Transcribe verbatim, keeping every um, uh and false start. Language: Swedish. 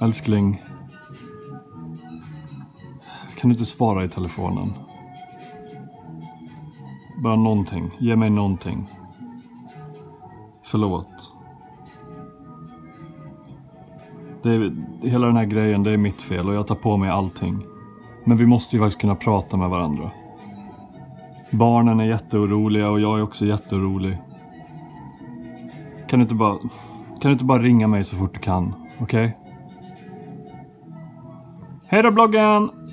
Älskling. Kan du inte svara i telefonen? Bara någonting. Ge mig någonting. Förlåt. Det är, hela den här grejen, det är mitt fel och jag tar på mig allting. Men vi måste ju faktiskt kunna prata med varandra. Barnen är jätteoroliga och jag är också jätteorolig. Kan du inte bara, kan du inte bara ringa mig så fort du kan, okej? Okay? Hej då bloggen!